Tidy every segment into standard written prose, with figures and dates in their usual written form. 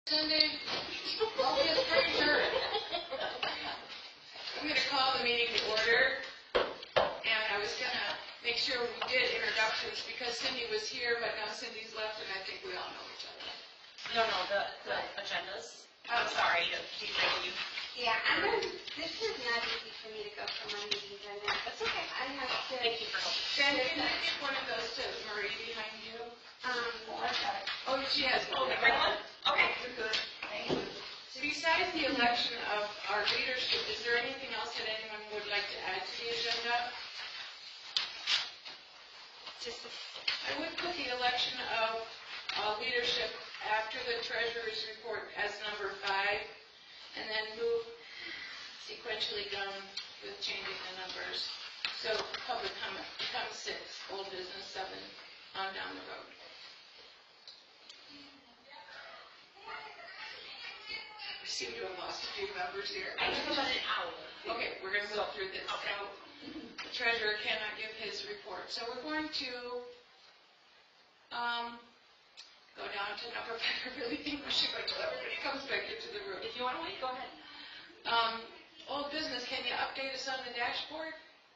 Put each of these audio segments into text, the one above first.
Cindy, I'll get pretty sure. I'm going to call the meeting to order, and I was going to make sure we did introductions because Cindy was here, but now Cindy's left, and I think we all know each other. No, the agendas. I'm sorry to keep bringing you. Yeah, this is not easy for me to go from my meetings. That's okay. I have to. Thank you for helping. Jen, can you give one of those to Marie behind you? Oh, she has one. Okay, bring one? Okay. You're good. Thank you. Besides the election of our leadership, is there anything else that anyone would like to add to the agenda? I would put the election of leadership after the treasurer's report as number 5, and then move sequentially down with changing the numbers. So public comment becomes 6, old business 7, on down the road. We seem to have lost a few members here. I have about an hour. Okay, we're going to go through this. Okay. So the treasurer cannot give his report. So we're going to go down to number 5. I really think we should wait until everybody comes back into the room. If you want to wait, go ahead. Old business, can you update us on the dashboard?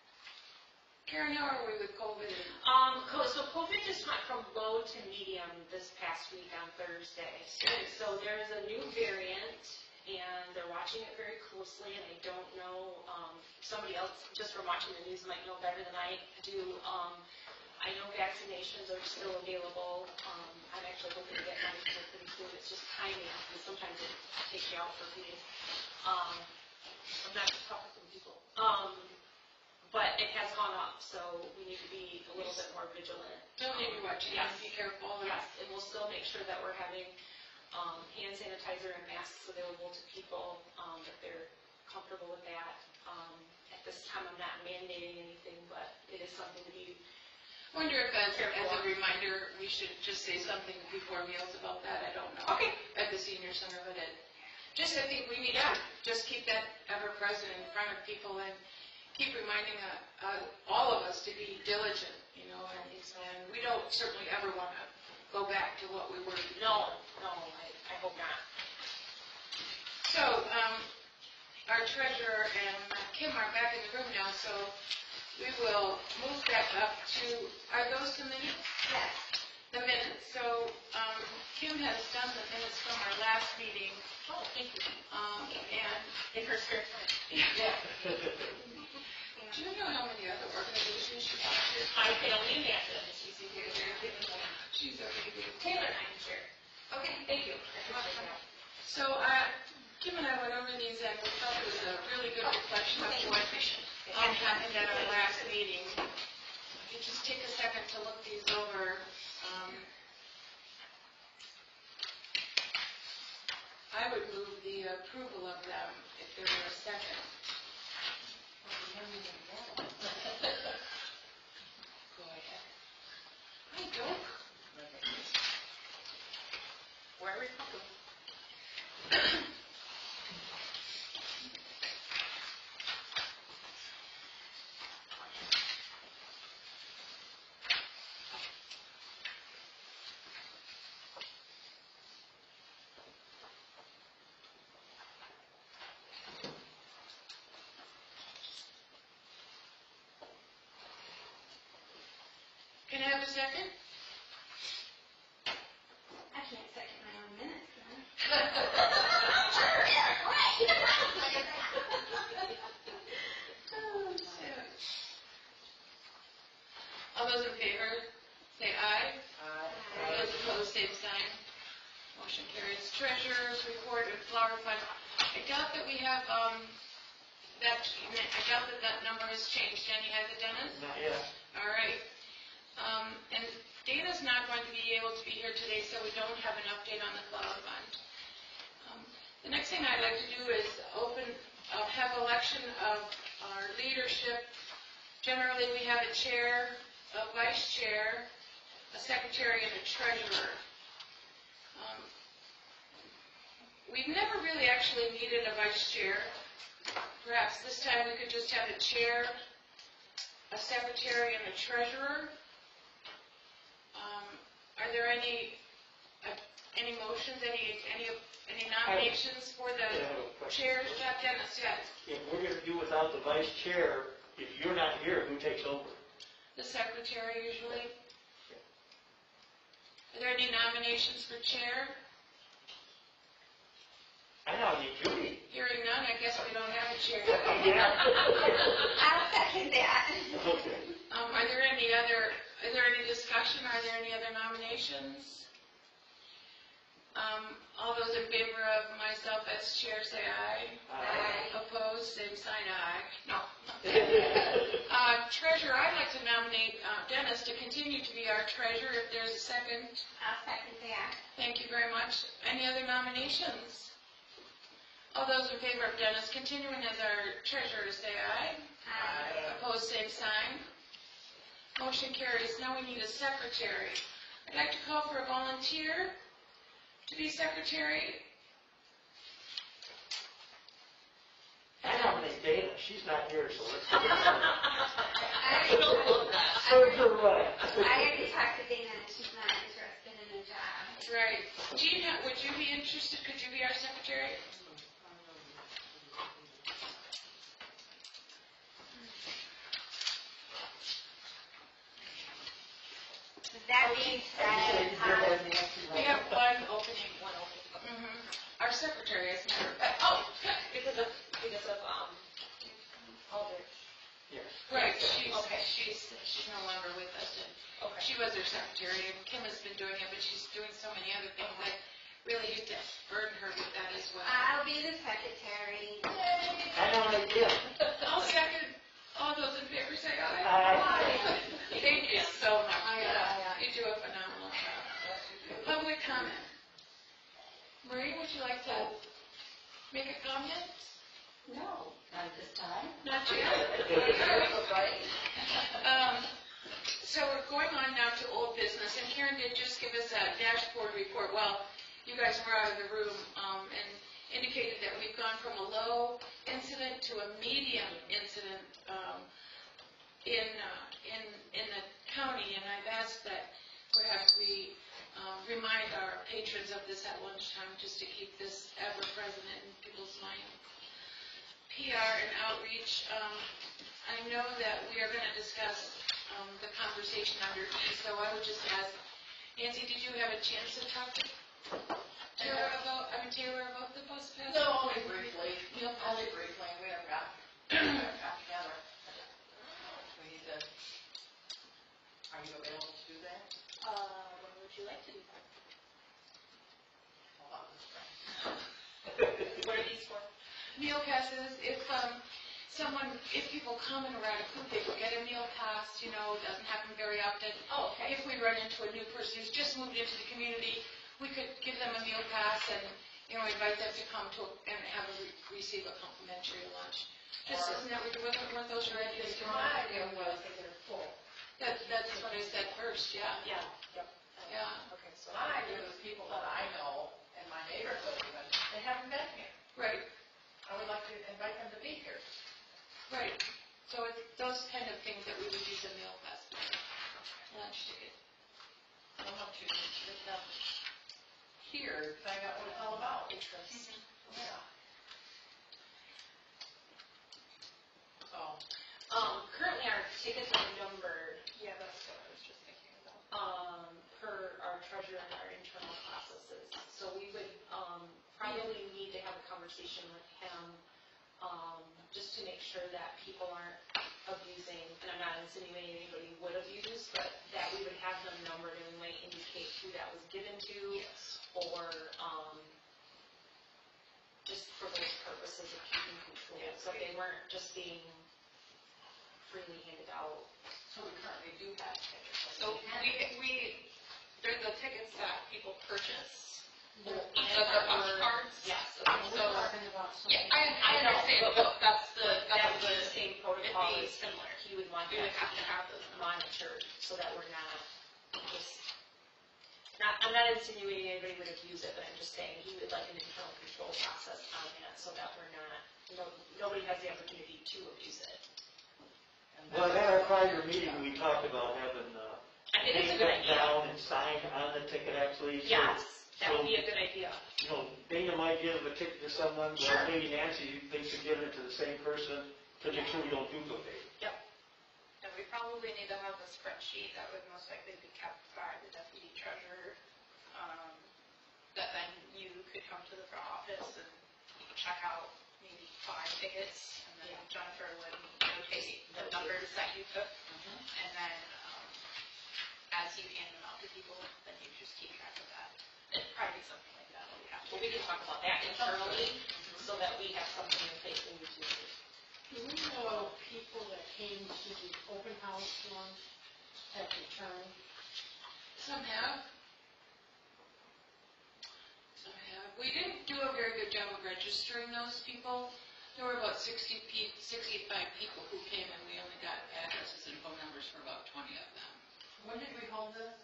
Karen, how are we with COVID? So COVID just went from low to medium this past week on Thursday. So there is a new variant, and they're watching it very closely, and I don't know, somebody else just from watching the news might know better than I do. I know vaccinations are still available. I'm actually hoping to get mine pretty soon. It's just timing, because sometimes it takes you out for a few days. I'm not just talking to people. But it has gone up, so we need to be a little bit more vigilant. Still need to watch it. Yes. Be careful. Yes, and we'll still make sure that we're having hand sanitizer and masks available to people, if they're comfortable with that. At this time, I'm not mandating anything, but it is something to be. I wonder if as a reminder, we should just say something before meals about that. I don't know. Okay. At the senior center, but I think we need to just keep that ever present in front of people and keep reminding all of us to be diligent, and we don't certainly ever want to go back to what we were before. No, I hope not. So, our treasurer and Kim are back in the room now, so we will move that up to, are those the minutes? Yes. The minutes. So, Kim has done the minutes from our last meeting. Oh, thank you. And In her spare time. yeah. Do you know how many other organizations she talked to? I can only imagine. She's here. She's already been. Taylor and I can share. Okay. Thank you. So, Kim and I went over these, and we felt it was a really good reflection of what happened at our last meeting. If you just take a second to look these over. I would move the approval of them if there were a second. Go ahead. I don't. Where are we from? Can I have a second? I can't second my own minutes, then. All those in favor, say aye. All those opposed, same sign. Motion carries. Treasurer's report and flower fund. I doubt that we have I doubt that number has changed. Jenny, has it, Dennis? Not yet. All right. And Dana's not going to be able to be here today, so we don't have an update on the flower fund. The next thing I'd like to do is have election of our leadership. Generally, we have a chair, a vice chair, a secretary, and a treasurer. We've never really actually needed a vice chair. Perhaps this time we could just have a chair, a secretary, and a treasurer. Are there any motions, any nominations for I the have a question. chairs? Dennis, yes. If we're gonna do without the vice chair, if you're not here, who takes over? The secretary usually. Are there any nominations for chair? I nominate Judy. Hearing none, I guess we don't have a chair. Yeah. I'll second that. Okay. Is there any discussion? Are there any other nominations? All those in favor of myself as chair say aye. Aye. Opposed, same sign aye. No. Treasurer, I'd like to nominate Dennis to continue to be our treasurer if there's a second. I'll second that. Thank you very much. Any other nominations? All those in favor of Dennis continuing as our treasurer say aye. Aye. Opposed, same sign. Motion carries. Now we need a secretary. I'd like to call for a volunteer to be secretary. I nominate Dana. She's not here, so let's. I Serve her right. already talked to Dana, and she's not interested in the job. Right. Gina, would you be interested? Could you be our secretary? That being said, We have one opening. Our secretary is never. Because of Aldrich. Yes. Right. Okay. She's no longer with us. And Okay. she was our secretary, and Kim has been doing it, but she's doing so many other things that really hate to burden her with that as well. I'll be the secretary. I nominate Kim. I'll second. All those in favor say aye. Aye. Thank you so much. You do a phenomenal job. Public comment. Marie, would you like to make a comment? No, not at this time. Not yet. So we're going on now to old business, and Karen did just give us a dashboard report. Well, you guys were out of the room and indicated that we've gone from a low incident to a medium incident in the county, and I've asked that perhaps we remind our patrons of this at lunchtime just to keep this ever present in people's minds. PR and outreach. I know that we are going to discuss the conversation under E, so I would just ask, Nancy, did you have a chance to talk to Taylor about the bus pass? No, only briefly. Neil? Only briefly. We haven't got together. We need to, are you available to do that? When would you like to do that? Hold on this spring. What are these for? Meal passes, if people come and we're at a food, they will get a meal pass, it doesn't happen very often. Oh, okay. If we run into a new person who's just moved into the community, we could give them a meal pass and, invite them to come and receive a complimentary lunch. Isn't that, weren't those your ideas? My idea was that they're full. That's what I said first, yeah. Yeah. Yep. Yeah, Okay, so My idea was people that I know in my neighborhood even, they haven't been here. right, I would like to invite them to be here. right. So it's those kind of things that we would use a meal pass for, lunch ticket. I want to get them here, find out what it's all about. interest. Yeah. So, Currently our tickets are numbered, Yeah, that's what I was just thinking about. per our treasurer and our internal processes. So we would, probably need to have a conversation with him, just to make sure that people aren't abusing, and I'm not insinuating anybody would abuse, but that we would have them numbered and we might indicate who that was given to. Yes. Or, just for those purposes of keeping control, so they weren't just being freely handed out. so we currently do have tickets. So they're the tickets that people purchase. And the punch cards? Yes. So, talking about yeah, I understand, but that's That would be the same protocol. it'd be similar. He would want We that would have to have those. monitored, so that we're not just, I'm not insinuating anybody would abuse it, but I'm just saying he would like an internal control process on that, so that we're not, nobody has the opportunity to abuse it. Well, at our prior meeting, we talked about having I think it's a name good written idea. down and signed on the ticket actually. So Yes, That would be a good idea. You know, Dana might give a ticket to someone, Sure. or maybe Nancy thinks of giving it to the same person, to make sure we don't duplicate. And we probably need to have a spreadsheet that would most likely be kept by the deputy treasurer, that then you could come to the front office and check out maybe 5 tickets, and then Jennifer would notate the numbers that you took, and then, as you hand them out to people, then you just keep track of that. It'd probably be something like that, we have to. Well, we can talk about that internally, so that we have something in place when we do this. Do we know people that came to the open house one have returned? Some have. Some have. We didn't do a very good job of registering those people. There were about 65 people who came, and we only got addresses and phone numbers for about 20 of them. When did we hold this?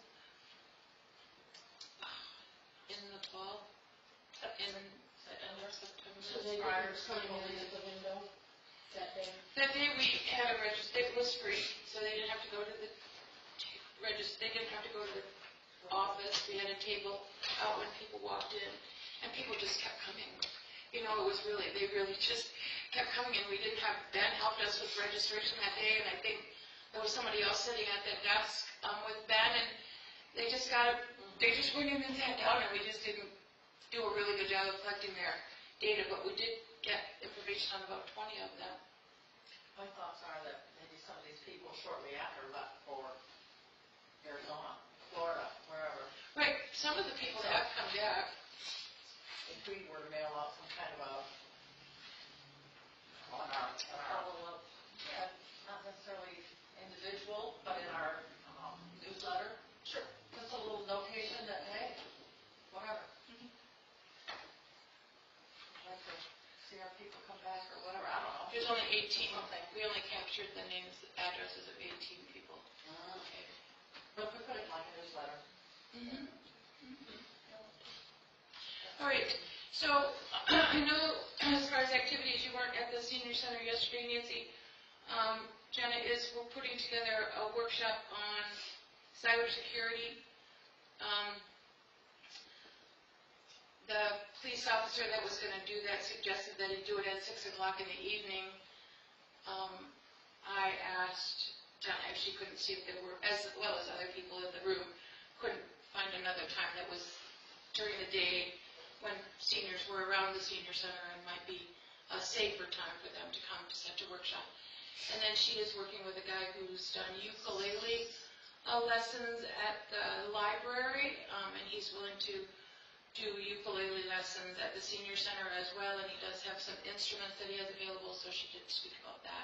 In the fall, in September. So they didn't sign in at the window that day? That day we had a register, it was free, so they didn't have to go to the they didn't have to go to the office. We had a table out when people walked in, and people just kept coming. You know, they really just kept coming, and we didn't have, Ben helped us with registration that day, and I think there was somebody else sitting at that desk with Ben, and they just went in and sat down, and we just didn't do a really good job of collecting their data, but we did get information on about 20 of them. My thoughts are that maybe some of these people shortly after left for Arizona, Florida, wherever. Right, some of the people have come back. If we were to mail out some kind of a, on our, Follow up. yeah, not necessarily individual, but in our newsletter. Sure. Just a little notation that, hey, whatever. I'd like to see our people come back or whatever, I don't know. There's only 18. We only captured the names, addresses of 18 people. Okay. But we put it like a newsletter. All right, so I know as far as activities, you weren't at the senior center yesterday, Nancy. Jenna we're putting together a workshop on cybersecurity. The police officer that was going to do that suggested that he do it at 6 o'clock in the evening. I asked Jenna if she couldn't see if there were, as well as other people in the room, couldn't find another time that was during the day when seniors were around the senior center and might be a safer time for them to come to such a workshop. And then she is working with a guy who's done ukulele lessons at the library, and he's willing to do ukulele lessons at the senior center as well, and he does have some instruments that he has available, so she did speak about that.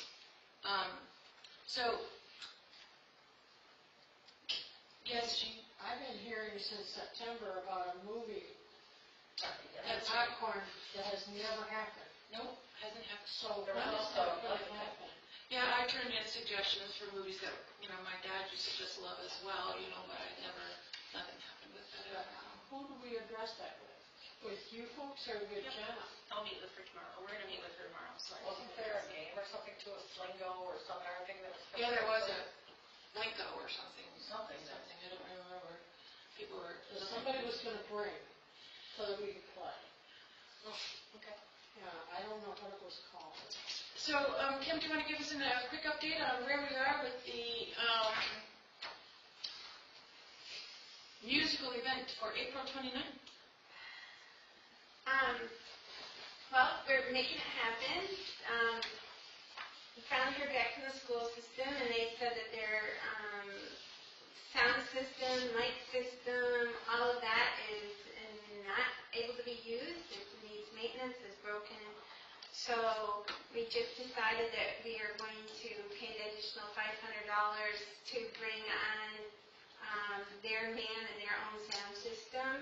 Yes, I've been hearing since September about a movie at that's right. Popcorn that has never happened. Nope, hasn't happened. So There when was is also that going to another happen? Yeah, I turned in suggestions for movies that, my dad used to just love as well, but nothing happened with that. Who do we address that with? With you folks or with Yep. Jenna? I'll meet with her tomorrow. We're gonna meet with her tomorrow, so. Wasn't there a game or something to a Slingo or some other thing that was? Yeah, there was a Blinko or something. Something. I don't remember. People were. That somebody was going to bring so that we could play. Okay. Yeah, I don't know what it was called. So, Kim, do you want to give us a quick update on where we are with the musical event for April 29th? Well, we're making it happen. We finally heard back from the school system, and they said that their sound system, light system, all of that is not able to be used. It needs maintenance, it's broken. So we just decided that we are going to pay the additional $500 to bring on their man and their own sound system.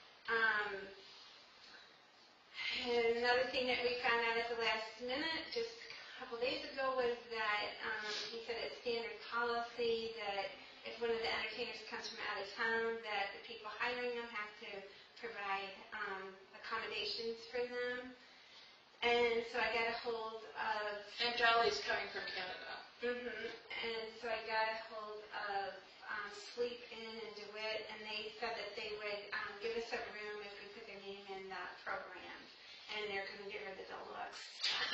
And another thing that we found out at the last minute, just a couple days ago, was that he said it's standard policy that if one of the entertainers comes from out of town, that the people hiring them have to provide accommodations for them. And so I got a hold of... And Dolly's coming from Canada. And so I got a hold of Sleep Inn in DeWitt, and they said that they would give us a room if we put their name in the program. And they're going to give her the deluxe.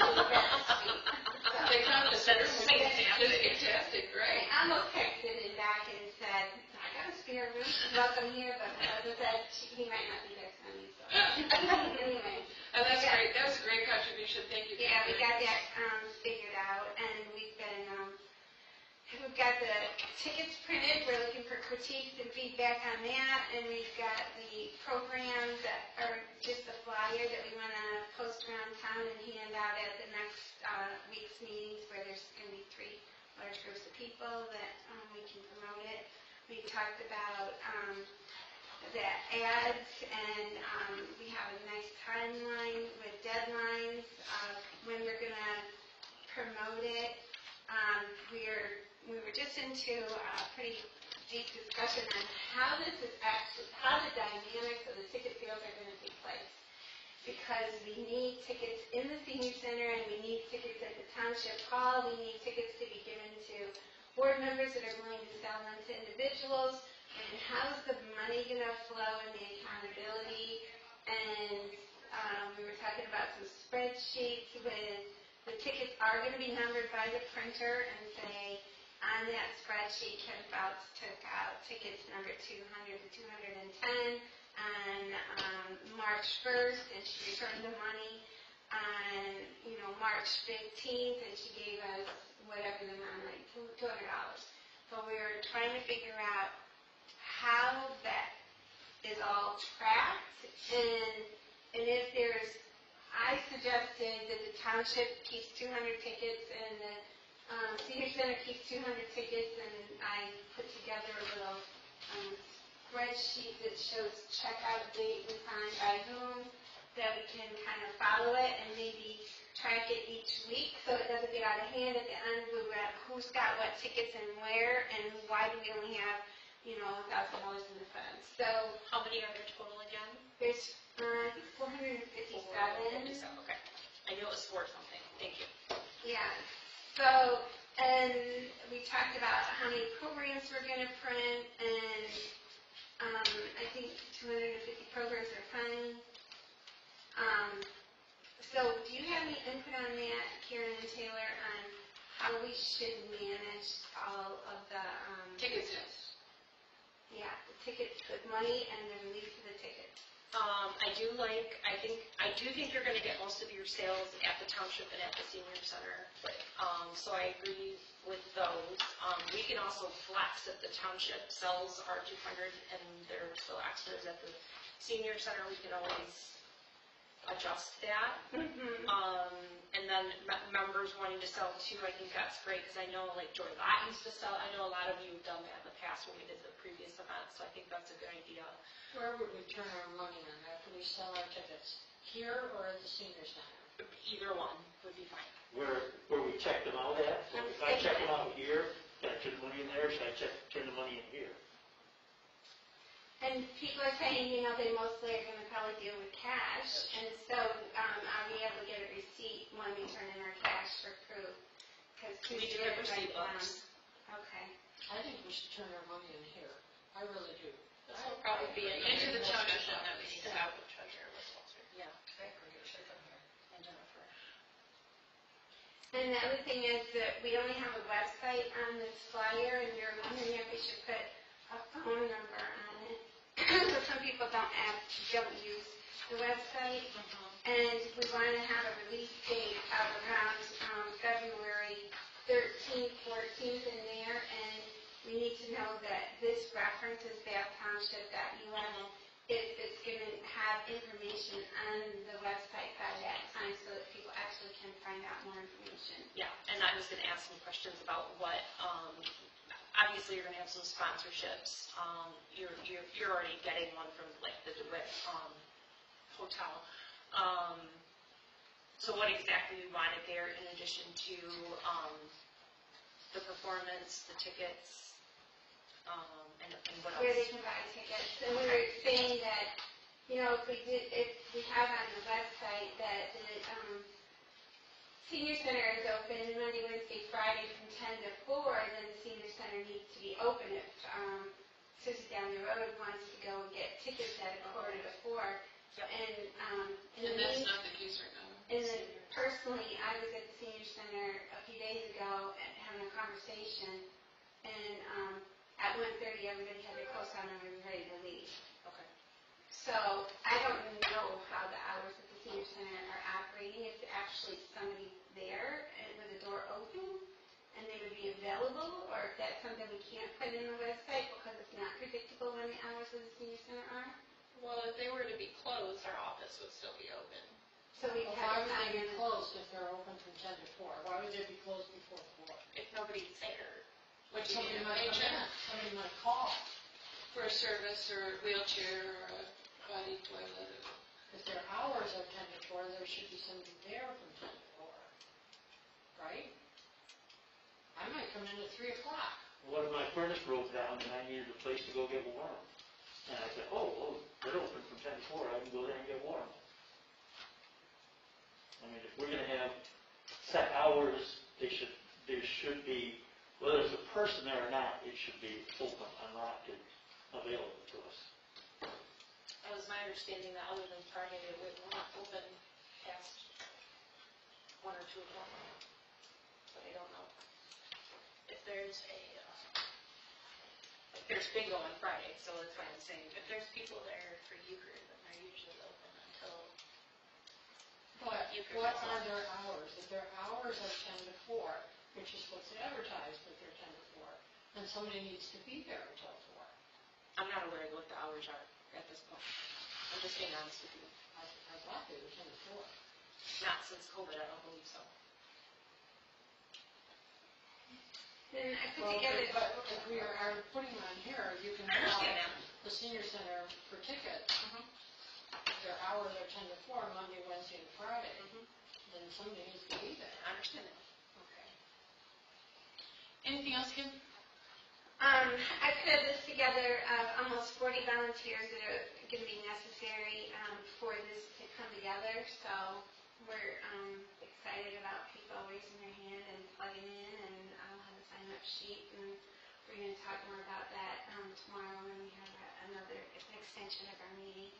They found the center fantastic, great. Alma texted him back and said, I got a spare room, welcome here, but my husband said he might not be there tonight, so. Anyway. Oh, that's great, that was a great contribution, thank you. Yeah, we got that figured out, and we've got the tickets printed, we're looking for critiques and feedback on that, and we've got the programs that are just a flyer that we want to post around town and hand out at the next week's meetings, where there's going to be 3 large groups of people that we can promote it. We talked about the ads, and we have a nice timeline with deadlines of when we're going to promote it. We were just into a pretty deep discussion on how the dynamics of the ticket sales are going to take place. Because we need tickets in the senior center, and we need tickets at the township hall. We need tickets to be given to board members that are willing to sell them to individuals. And how's the money going to flow and the accountability? And we were talking about some spreadsheets with the tickets are going to be numbered by the printer, and say on that spreadsheet, Ken Fouts took out tickets number 200 to 210 on March 1st, and she returned the money on March 15th, and she gave us whatever the amount, like $200. So we were trying to figure out how that is all tracked, and if there's, I suggested that the township keeps 200 tickets and the senior center keeps 200 tickets, and I put together a little spreadsheet that shows checkout date and time by whom, that we can kind of follow it and maybe track it each week so it doesn't get out of hand. At the end, we've got who's got what tickets and where, and why do we only have $1,000 in the fund. So How many are there total again? there's I think 457. Okay. I knew it was 4 something. Thank you. Yeah. So, and we talked about how many programs we're going to print, and I think 250 programs are fine. So, do you have any input on that, Karen and Taylor, on how we should manage all of the Ticket sales. Yeah, the tickets, the money, and the release of the tickets. I do think you're going to get most of your sales at the township and at the senior center. So I agree with those. We can also flex if the township sells our 200 and there are still extras at the senior center. We can always adjust that. And then members wanting to sell too, I think that's great, because I know like Joy Lott used to sell. I know a lot of you have done that in the past when we did the previous event, so I think that's a good idea. Where would we turn our money on that? Can we sell our tickets here or at the senior center? Either one would be fine. Where we check them out at? So if I check them out here, can I turn the money in there? Should I turn the money in here? And people are saying, they mostly are going to probably deal with cash, and so are we able to get a receipt when we turn in our cash for proof? Because We do have receipt books. Okay. I think we should turn our money in here. I really do. This will probably be into the township that we need to have the treasurer with Walter. Yeah. Okay, we're gonna share from here. And Jennifer. And the other thing is that we only have a website on this flyer, and we were wondering if we should put a phone number on it. So some people don't use the website, and we want to have a release date of around February 13th, 14th in there, and we need to know that this references Bath Township.us if it's going to have information on the website by that time so that people actually can find out more information. Yeah, and I was going to ask some questions about what, obviously you're going to have some sponsorships. You're already getting one from like the DeWitt hotel. So what exactly you wanted there in addition to the performance, the tickets, and what else? Where they can buy tickets. And we were saying that, if we have on the website that the senior center is open Monday, Wednesday, Friday from 10 to 4, then the senior center Center needs to be open if Susie down the road wants to go and get tickets at 3:45. And that's not the case right now. And then personally, I was at the senior center a few days ago and having a conversation, and at 1:30, everybody had their clothes on and we were ready to leave. Okay. So I don't know how the hours at the senior center are operating, if there's actually somebody there and with the door open and they would be available, or if that's something we can't put in the website because it's not predictable when the hours of the senior center are. Well, if they were to be closed, our office would still be open. So we Well, have why would time they be in the closed if they're open from 10 to 4? Why would they be closed before 4? If nobody's there. What do you Somebody need, a might come paycheck in, somebody might call. for a service or a wheelchair or a potty toilet? If their hours are 10 to 4, there should be somebody there from 10 to 4. Right? I might come in at 3 o'clock. What if my furnace broke down and I needed a place to go get warm? And I said, oh, they're open from 10 to 4, I can go there and get warm. I mean, if we're gonna have set hours, there should be, whether there's a person there or not, it should be open, unlocked, and available to us. That was my understanding that other than Friday, it would not open past 1 or 2 o'clock. But I don't know. If there's there's bingo on Friday, so that's why I'm saying, if there's people there for euchre, then they're usually open until But euchre what gets are off. their hours? If their hours are 10 to 4, which is what's advertised that they're 10 to 4, then somebody needs to be there until 4. I'm not aware of what the hours are at this point. I'm just being honest with you. I thought they were 10 to 4. Not since COVID, I don't believe so. Then I put Well, together. but if we are putting on here, you can I call understand that. the senior center for tickets. Their hours are 10 to 4, Monday, Wednesday, and Friday. Then somebody needs to be there. I understand that. Okay. Anything else, Kim? I put a list together of almost 40 volunteers that are going to be necessary for this to come together. So we're excited about people raising their hand and plugging in, and I'll have a sign-up sheet, and we're going to talk more about that tomorrow when we have an extension of our meeting.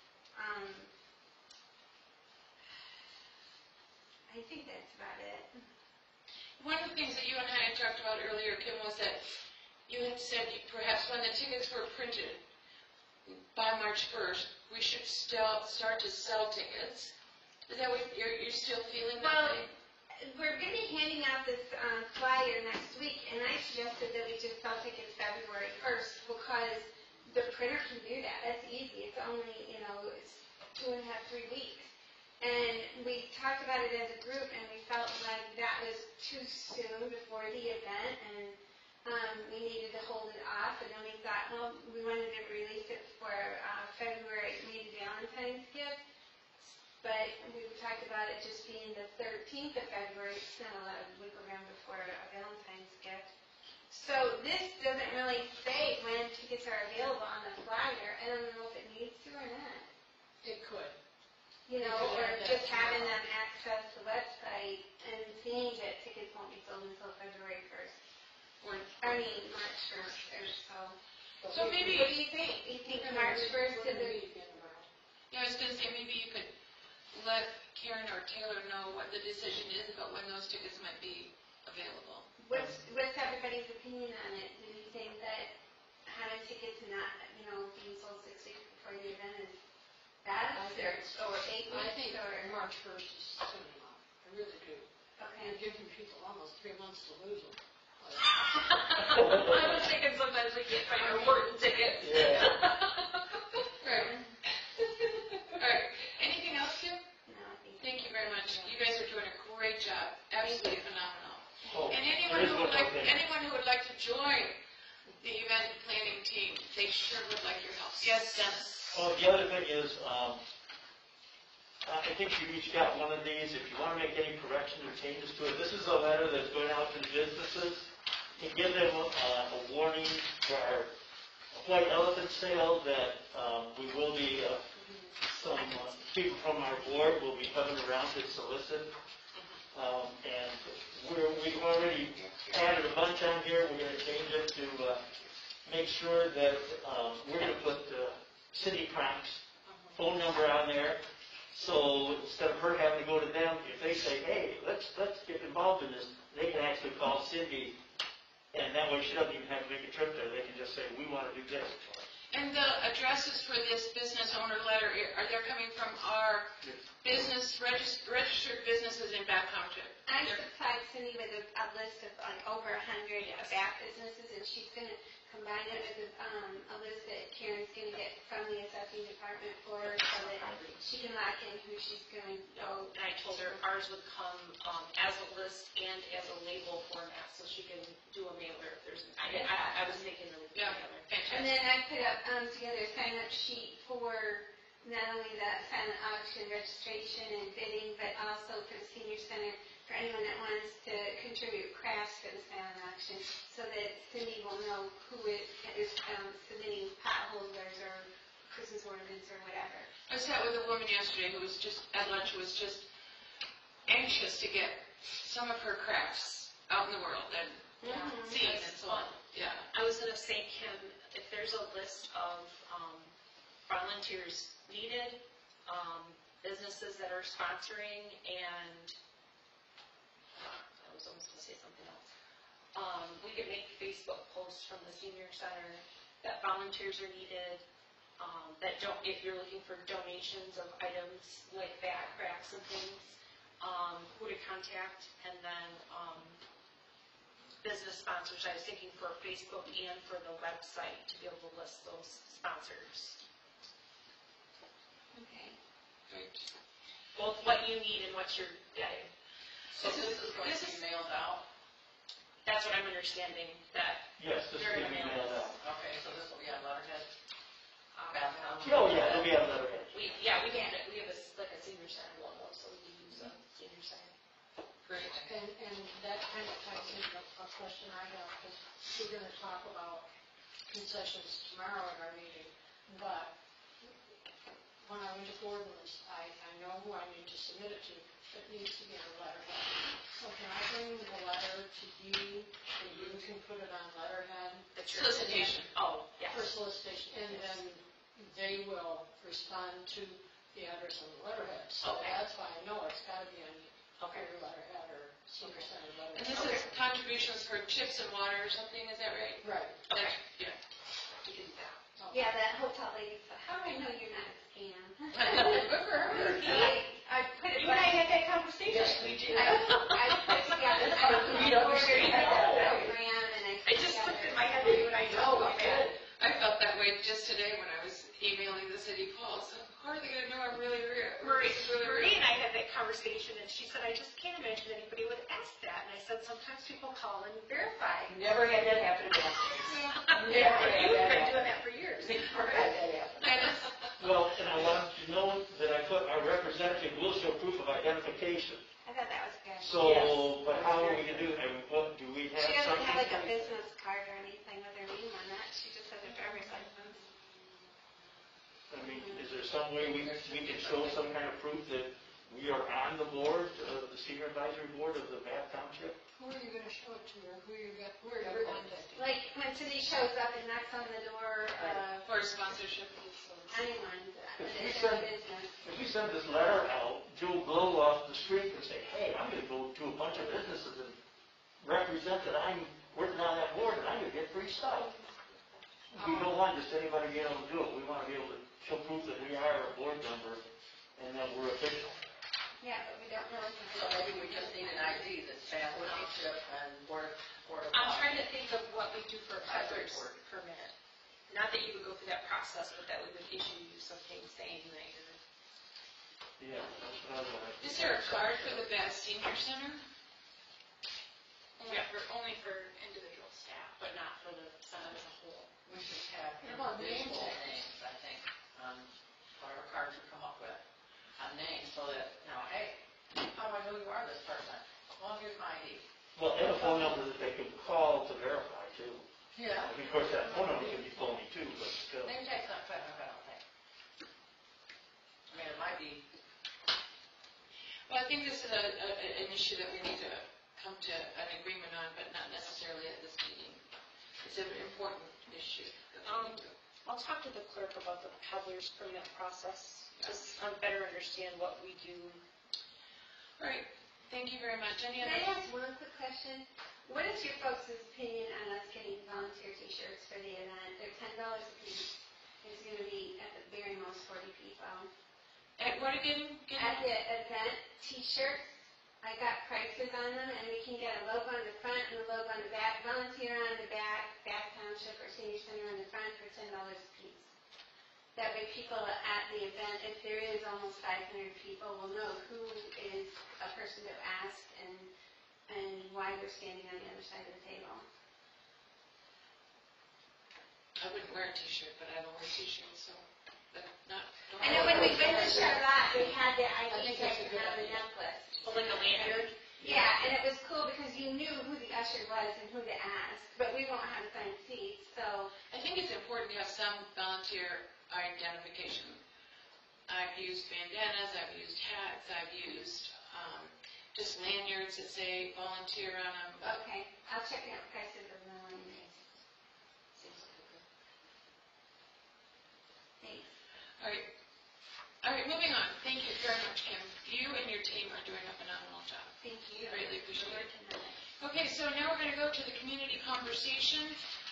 I think that's about it. One of the things that you and I had talked about earlier, Kim, was that you had said perhaps when the tickets were printed by March 1st, we should still start to sell tickets. Is that what you're still feeling that Well, way? we're going to be handing out this flyer next week, and I suggested that we just sell tickets February 1st because the printer can do that. That's easy. It's only, it's 2.5, 3 weeks. And we talked about it as a group, and we felt like that was too soon before the event, and we needed to hold it off. And then we thought, well, we wanted to release it for February, maybe Valentine's gift. But we talked about it just being the 13th of February. It's not a lot of wiggle room before a Valentine's gift. So this doesn't really say when tickets are available on the flyer. I don't know if it needs to or not. It could. Or just having them access the website and seeing that tickets won't be sold until February 1st. March 1st or so. So maybe, What do you think? Do you think March 1st is a... I was going to say, maybe you could let Karen or Taylor know what the decision is about when those tickets might be available. What's everybody's opinion on it? Do you think that having tickets and not, being sold 6 weeks before the event is bad? Or 8 weeks? I think or... March 1st is soon enough. I really do. Okay. You're giving people almost 3 months to lose them. I was thinking sometimes we can't find our important tickets. Yeah. Right. All right. Anything else, Kim? No, I think... Thank you very much. You guys are doing a great job. Absolutely phenomenal. Oh, And there anyone is who one would like, more thing. anyone who would like to join the event planning team, they sure would like your help. Yes, Dennis. Well, the other thing is, I think you each got one of these. If you want to make any corrections or changes to it, this is a letter that's going out to the businesses to give them a warning for our white elephant sale that we will be, some people from our board will be coming around to solicit And we've already added a bunch on here. We're gonna change it to make sure that we're gonna put Cindy Crank's phone number on there. So instead of her having to go to them, if they say, hey, let's get involved in this, they can actually call Cindy, and that way she doesn't even have to make a trip there. They can just say, we want to do this. And the addresses for this business owner letter, are they coming from our business, registered businesses in Bath Township? I supplied Cindy with a list of like over 100 Bath businesses, and she's going to combine it with a list that Karen's going to get from the assessing department for her so that she can lock in who she's going to go. And I told her ours would come as a list and as a label format, so she can do a mailer if there's, I was making the Yeah, mailer. fantastic. And then I put up together a sign-up sheet for not only the silent auction registration and bidding, but also for the senior center, for anyone that wants to contribute crafts for the silent auction, so that Cindy will know who is submitting potholders or Christmas ornaments or whatever. I sat with a woman yesterday who was just, at lunch, was just anxious to get some of her crafts out in the world and seen and so on. Yeah. I was going to say, Kim, if there's a list of volunteers needed, businesses that are sponsoring, and I was almost going to say something else. We could make Facebook posts from the senior center that volunteers are needed, that don't, if you're looking for donations of items like that, crafts and things, who to contact, and then business sponsors. I was thinking for Facebook and for the website to be able to list those sponsors. Okay. Great. Both what you need and what you're getting. So this is going to be mailed out? That's what I'm understanding, that Yes, this is You're going to be gonna mail mailed this. out. Okay, so this will be on letterhead? Bath Township? Oh, yeah, it'll be on letterhead. we have a, like a senior center logo, so we can use a senior center. Great. And that kind of ties into a question I have, because we're going to talk about concessions tomorrow at our meeting, but when I went to Gordon's, I know who I need to submit it to. It needs to be on letterhead. So can I bring the letter to you, and you can put it on letterhead? Solicitation. Oh, yes. For solicitation, and then they will respond to the address on the letterhead. So Okay. that's why I know it's got to be on Okay. your letterhead or senior center And letterhead. this is contributions for chips and water or something, is that right? Right. Okay. Yeah. We can do that. Yeah, that hotel lady said, how do I know you're not a scam? Good for her. I put it. You and I had that conversation. Yes, we did. I put together, We understand that. program, and I just put in my head that you and I know. I felt that way just today when I was emailing the city calls. How are they going to know I'm really real? Marie and I had that conversation, and she said, I just can't imagine anybody would ask that. And I said, sometimes people call and verify. Never had that happen to us. You've been doing that for years. Never had that happen. I just, Well, and I want you to know that I put our representative will show proof of identification. I thought that was good. So, but how are we going to do it? I mean, what, do we have She doesn't something? have like a business card or anything with her name on that, she just has a driver's license. I mean, is there some way we can show some kind of proof that we are on the board, the senior advisory board of the Bath Township? Who are you going to show it to, or who are you contacting? Like, when somebody shows up and knocks on the door, for sponsorship. anyone, If we it's send, a business. if we send this letter out, Joe Blow off the street and say, hey, I'm going to go to a bunch of businesses and represent that I'm working on that board and I'm going to get free stuff. We don't want just anybody being able to do it. We want to be able to show proof that we are a board member and that we're official. Yeah, but we don't really. So maybe we just need an ID that's Bath Township and Board of. I'm trying to think of what we do for a Advisory peddler's board. permit. Not that you would go through that process, but that we would issue you something saying that you're. Yeah, that's what I was like. Is there a card for the Bath Senior Center? Only for individual staff, but not for the center as a whole. We should have How about name visual tags? names, I think, on whatever cards you come up with, on names, so that, hey, how do I know you are this person? Well, here's my ID. Well, and a phone number that they can call to verify too. Yeah. Of course, that phone number can be phony too, but still. Name tag's not quite enough, I don't think. I mean, it might be, Well, I think think this is an issue that we need to come to an agreement on, but not necessarily at this meeting. It's an important issue. that we need to- I'll talk to the clerk about the peddler's permit process, just better understand what we do. All right, thank you very much. Any Can I other? ask one quick question? What is your folks' opinion on us getting volunteer t-shirts for the event? They're $10 a piece. There's going to be at the very most 40 people. At what again? At the event, t-shirts, I got prices on them, and we can get a logo on the front and a logo on the back, volunteer on the back, Bath Township or Senior Center on the front for $10 a piece. That way people at the event, if there is almost 500 people, will know who is a person that asked and why they're standing on the other side of the table. I wouldn't wear a t-shirt, but I don't wear t-shirts, so, but not. don't I know when we went to wear- Charlotte, we had the I ID think that's a tag good on the idea. necklace. Like a lanyard? Yeah, and it was cool because you knew who the usher was and who to ask, but we won't have assigned seats, so. I think it's important to have some volunteer identification. I've used bandanas, I've used hats, I've used just lanyards that say volunteer on them. But Okay, I'll check out prices of the one. Thanks. All right, moving on. Thank you very much, Kim. You and your team are doing a phenomenal job. Thank you. Greatly appreciate it. Working on it. Okay, so now we're going to go to the community conversation.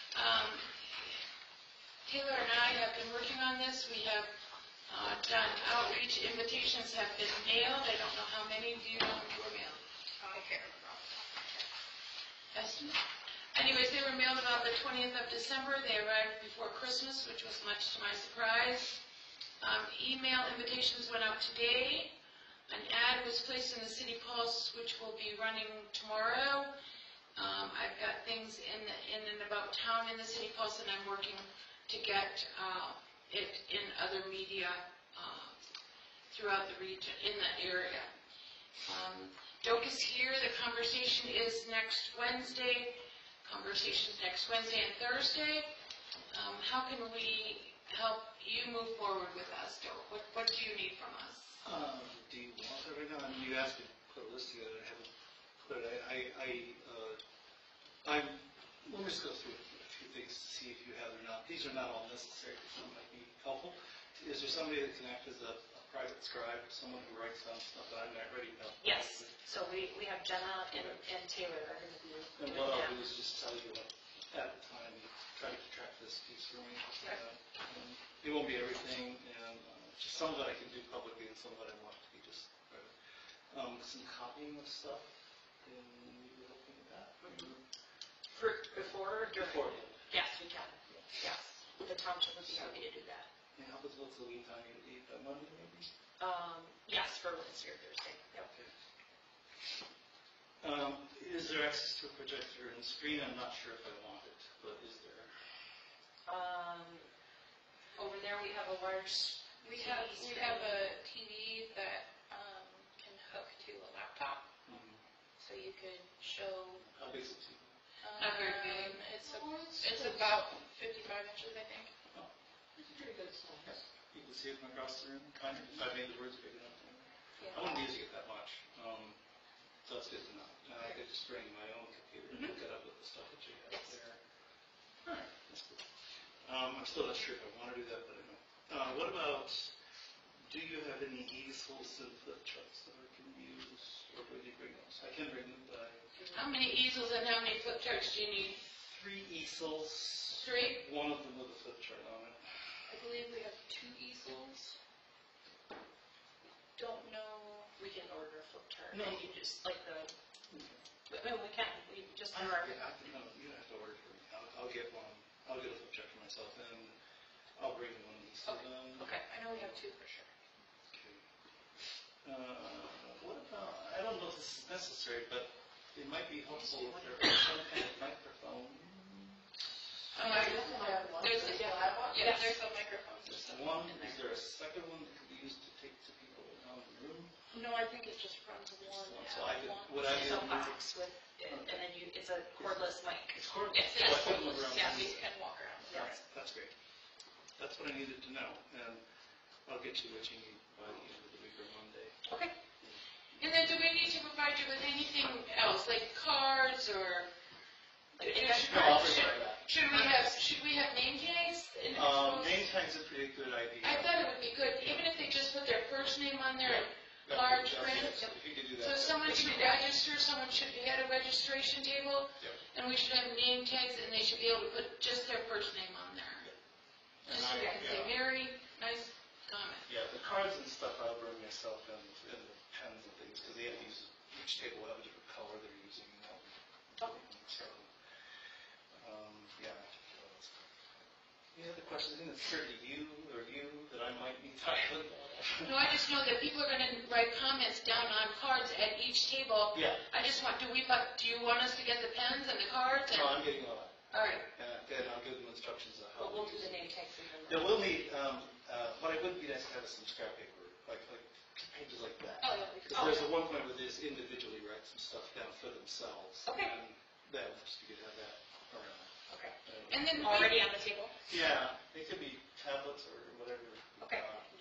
Taylor and I have been working on this. We have done outreach. Invitations have been mailed. I don't know how many of you know they were mailed. I can't remember. Estimate? Anyways, they were mailed about the 20th of December. They arrived before Christmas, which was much to my surprise. Email invitations went out today. An ad was placed in the City Pulse, which will be running tomorrow. I've got things in and about town in the City Pulse, and I'm working to get it in other media throughout the region, in the area. Doak is here. The conversation is next Wednesday. Conversations next Wednesday and Thursday. How can we help you move forward with us, Doak? What do you need from us? Do you want it right now? I mean, you asked me to put a list together. I haven't put it. Let me just go through a few things to see if you have or not. These are not all necessary, but some might be helpful. Is there somebody that can act as a private scribe, someone who writes down stuff that I'm not ready about? Yes, so we have Jenna and Taylor are going to be And doing what I'll that. do is just tell you at the time, try to track this piece for me. It won't be everything, and just some of it I can do publicly and some of it I want to be just private. Some copying of stuff, can you help me with that? Before or during? Beforehand. Yes, we can. Yes, the township would be happy to do that. And what's the lead time, you got Monday maybe? Yes, for Wednesday or Thursday. Yep. Is there access to a projector and screen? I'm not sure if I want it, but is there? Over there, we have a large. We have a TV that can hook to a laptop, so you could show. How big is the TV? Not very big. It's about 55 inches, I think. It's a pretty good size. You can see it from across the room, kind of, if I made the words big enough. Yeah. I wouldn't use it that much, so that's good to know. I could just bring my own computer and hook it up with the stuff that you have there. All right, that's good. I'm still not sure if I want to do that, but I know. What about, do you have any easels and flip charts that I can use, or would you bring those? I can bring them, but How many easels and how many flip charts do you need? 3 easels. 3? One of them with a flip chart on it. I believe we have 2 easels. Don't know. We can order a flip chart. No. And you just, like the, we can, we just. I don't have to, no, you don't have to order it for me. I'll get one. I'll get a flip chart for myself, and I'll bring one easel then. Okay. I know we have 2 for sure. Okay. What about, I don't know if this is necessary, but it might be helpful if there was some kind of microphone. There's a microphone system. One, is there a second one that could be used to take to people around the room? No, I think it just runs one. So I could, would I be It's a able to? box with, and then it's a cordless mic. It's cordless. Yes, So I yes, could move around. Yeah, you can walk around. Yes. That's great. That's what I needed to know, and I'll get you what you need by the end of the week or Monday. Okay. And then do or? No, I'll Should we have name tags? in the name tags are a pretty good idea. I thought it would be good, even if they just put their first name on there in large print. If you could do So that. someone should register, someone should be at a registration table, Yep. and we should have name tags, and they should be able to put just their first name on there. And Just so they can say, Mary, nice comment. Yeah, the cards and stuff I'll bring myself and the pens and things, because they have to use, each table will have a different color they're using, you know. So, yeah. Any other questions? Anything that's clear to you or you that I might be tired of? No, I just know that people are gonna write comments down on cards at each table. Yeah. I just want, do you want us to get the pens and the cards? No, I'm getting all that. All right. And I'll give them instructions on how But we'll to do use the it. name tags and then. Yeah, we'll need, what I would be nice to have is some scrap paper, like pages like that. Oh, yeah, we could. Because there's a one point where they just individually write some stuff down for themselves. Okay. And that, just to have that around. Okay. And then Already on the table? Yeah, they could be tablets or whatever. Okay.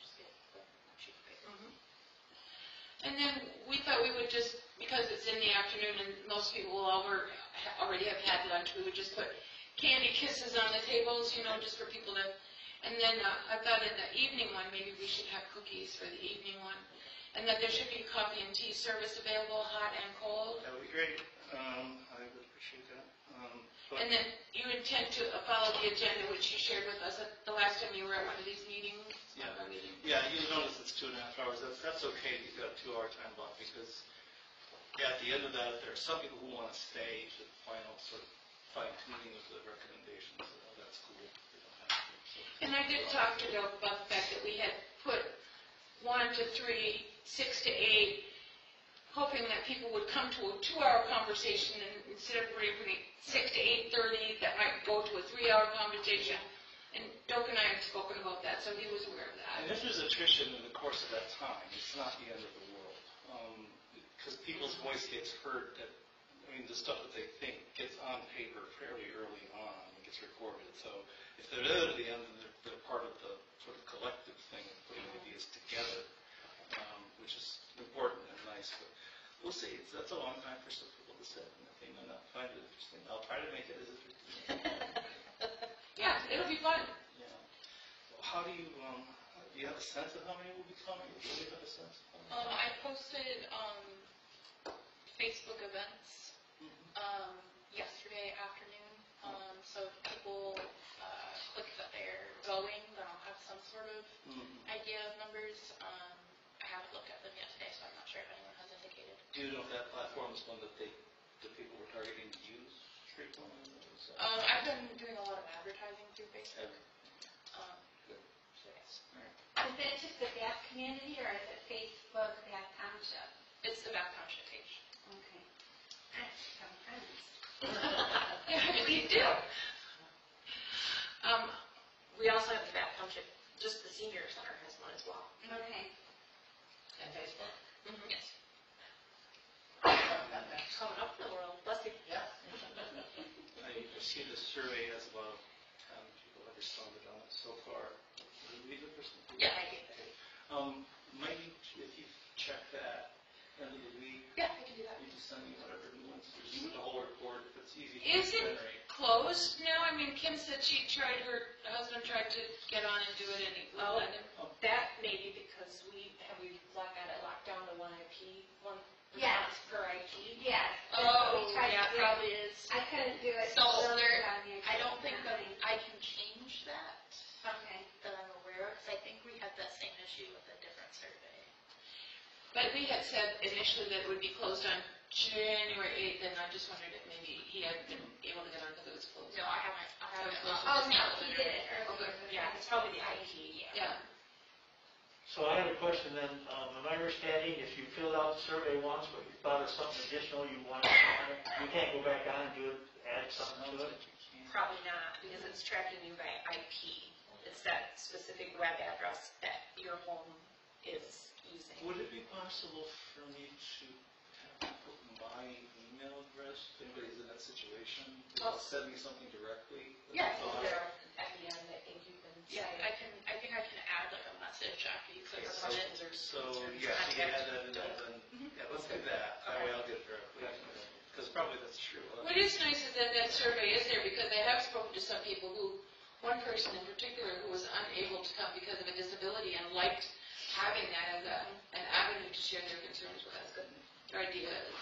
And then we thought we would just, because it's in the afternoon and most people will already have had lunch, we would just put candy kisses on the tables, just for people to, and then I thought in the evening one, maybe we should have cookies for the evening one. And that there should be coffee and tea service available, hot and cold. That would be great. I would appreciate that. And then you intend to follow the agenda which you shared with us at the last time you were at one of these meetings? Yeah. Our meeting. Yeah, you'll notice it's 2.5 hours. That's okay. You've got a 2-hour time block because, at the end of that, if there are some people who want to stay to the final sort of fine tuning of the recommendations. That's cool. They don't have to. So. And I did talk to Bill about the fact that we had put 1 to 3, 6 to 8, hoping that people would come to a 2-hour conversation, and instead of bringing 6 to 8:30, that might go to a 3-hour conversation. And Doak and I had spoken about that, so he was aware of that. And if there's attrition in the course of that time, it's not the end of the world. Because people's voice gets heard, the stuff that they think gets on paper fairly early on and gets recorded. So if they're there at the end, they're part of the sort of collective thing of putting ideas together, which is important and nice. But we'll see. That's a long time for some people to sit and they may not find it interesting. I'll try to make it as interesting. Yeah, it'll be fun. Yeah. How do you have a sense of how many will be coming? Do you have a sense of how many? I posted Facebook events yesterday afternoon, so if people click that they're going, then I'll have some sort of idea of numbers. I haven't looked at them yet today, so I'm not sure if anyone has indicated. Do you know if that platform is one that the people were targeting to use frequently? I've been doing a lot of advertising through Facebook. Good. So yes. Is it just the Bath community or is it Facebook Bath Township? It's the Bath Township page. Okay. I have some friends. Yeah, we do. We also have the Bath Township, just the senior center has one as well. Okay. And Facebook? Yes. Coming up in the world, bless you. Yeah. I see the survey has about 10 people have responded on it so far. Did you leave it for some people? Yeah, I did. Maybe if you check that, end of the week, Yeah, I can do that. you can send me whatever new ones, just the whole report, if it's easy to Is it generate. closed now? I mean, Kim said her husband tried to get on and do it, and he wouldn't let him. That may be because we got it locked down to one IP, one Yes. response per IP. Yes. Oh, We tried yeah, to do it. probably is. I couldn't do it. So Bill there- got me. I don't think that couldn't. I can change that Okay. I'm aware of, because I think we had that same issue with a different survey. But we had said initially that it would be closed on January 8th, and I just wondered if maybe he hadn't been able to get on because it was closed. No, I haven't. Oh, no, he did it earlier. Yeah, it's probably the IP, Yeah. So I have a question then. Am I understanding if you filled out the survey once, but you thought of something additional you wanted on it, you can't go back on and do it, add something to it? Probably not, because it's tracking you by IP. It's that specific web address that your home is using. Would it be possible for me to have put my email address, if anybody's in that situation, send me something directly? Yeah, is there at the end, I think you can Yeah, say. I think I can add like a message after you click on it. So, yeah, you can add that in there, then, yeah, let's do that. That way I'll get it directly. Because probably that's true. What is nice is that that survey is there because I have spoken to some people who, one person in particular who was unable to come because of a disability and liked having that as an avenue to share their concerns with us, their ideas.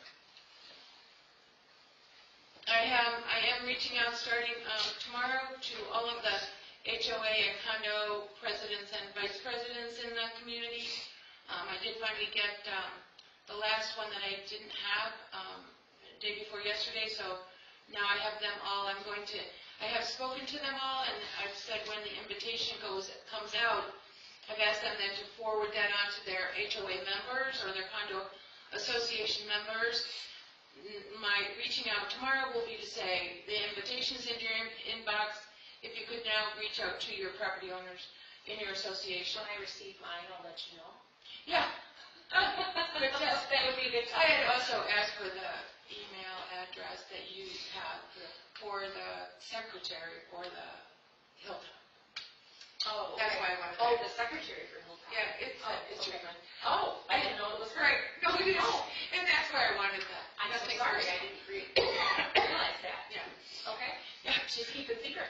I am reaching out starting tomorrow to all of the HOA and condo presidents and vice presidents in the community. I did finally get the last one that I didn't have day before yesterday, so now I have them all. I have spoken to them all, and I've said when the invitation comes out, I've asked them then to forward that on to their HOA members or their condo association members. My reaching out tomorrow will be to say, the invitation's in your inbox. If you could now reach out to your property owners in your association. When I receive mine, I'll let you know. Yeah. Good test. That would be a good I had also asked for the email address that you have for the secretary for the Hilltop. Oh, That's why I wanted Oh, that. the secretary for Hilltop. Yeah, it's okay. Raymond. Oh, I didn't know it was her. Right. No, it is. And that's why I wanted that. I'm so Nothing sorry, personal. I didn't realize that. Yeah. Okay. Yeah. She's keeping secrets.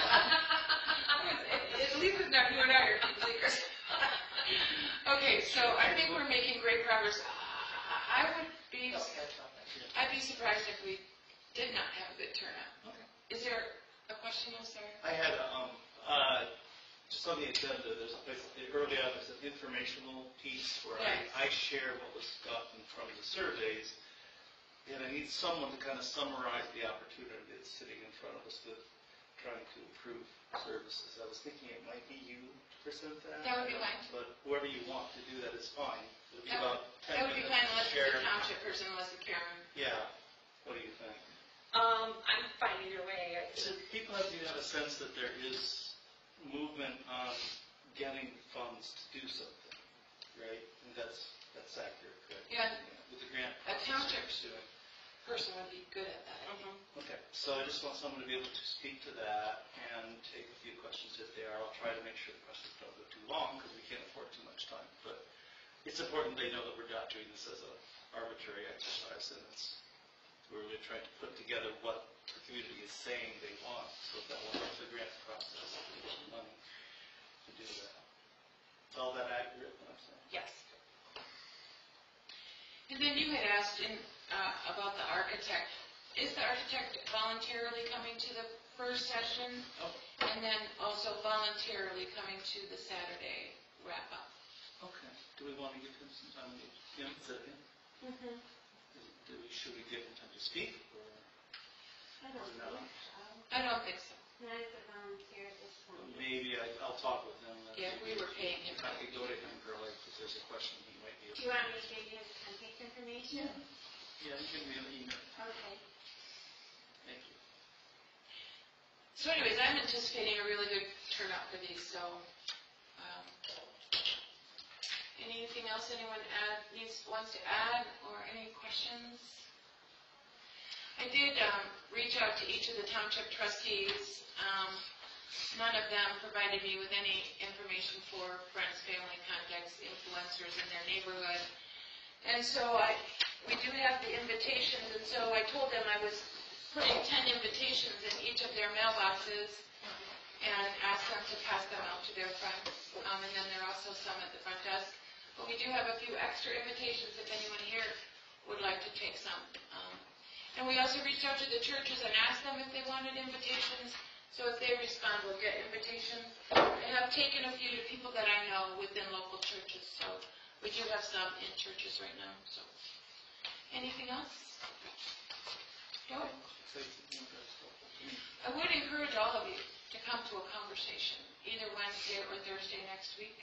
At least it's not you and I are keeping secrets. Okay, so I think we're making great progress. I'd be surprised if we did not have a good turnout. Okay. Is there a question? I'm sorry. I had, just on the agenda, there's a place, early on, there's an informational piece where Yes. I share what was gotten from the surveys, and I need someone to kind of summarize the opportunity that's sitting in front of us with trying to improve services. I was thinking it might be you to present that. That would be fine. But whoever you want to do that is fine. It'll be That about 10 That would be minutes fine to unless it's share. a township person, unless it's Karen. Yeah. What do you think? I'm fine either way. So people need to have a sense that there is movement on getting funds to do something, right? And that's accurate, correct? Yeah. With the grant A process township we're pursuing. person would be good at that. Okay, so I just want someone to be able to speak to that and take a few questions if they are. I'll try to make sure the questions don't go too long because we can't afford too much time. But it's important they know that we're not doing this as an arbitrary exercise, and we're really trying to put together what the community is saying they want, so that will help the grant process and get some money to do that. Is all that accurate, what I'm saying? Yes. And then you had asked about the architect. Is the architect voluntarily coming to the first session? Oh. And then also voluntarily coming to the Saturday wrap-up? Okay. Do we want to give him some time? Is that him? Mm-hmm. Should we give him time to speak, or I don't no? think so. I don't think so. Not as a volunteer at this point. Maybe I'll talk with him. Yeah, if we were paying him. If I could go to him, girl, if there's a question, he might be able Do you want me to give you his contact information? Yeah, you can give me an email. Okay. Thank you. So anyways, I'm anticipating a really good turnout for these, so anything else anyone wants to add, or any questions? I did reach out to each of the township trustees. None of them provided me with any information for friends, family, contacts, influencers in their neighborhood. And so we do have the invitations, and so I told them I was putting 10 invitations in each of their mailboxes and asked them to pass them out to their friends. And then there are also some at the front desk. But we do have a few extra invitations if anyone here would like to take some. And we also reached out to the churches and asked them if they wanted invitations. So if they respond, we'll get invitations. I have taken a few to people that I know within local churches. So we do have some in churches right now. So anything else? No? I would encourage all of you to come to a conversation, either Wednesday or Thursday next week.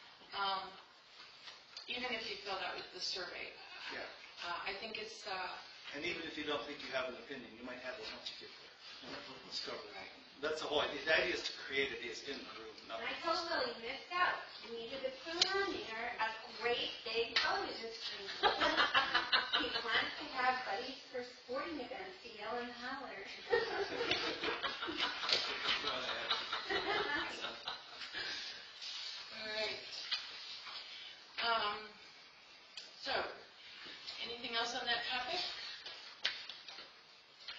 Even if you filled out the survey. Yeah. I think it's... And even if you don't think you have an opinion, you might have one once you get there. Let's cover that. That's the whole idea. The idea is to create ideas in the room, not... And I totally missed out. We needed to put on there a great big television screen. He wants to have buddies for sporting events to yell and holler. All right. So, anything else on that topic?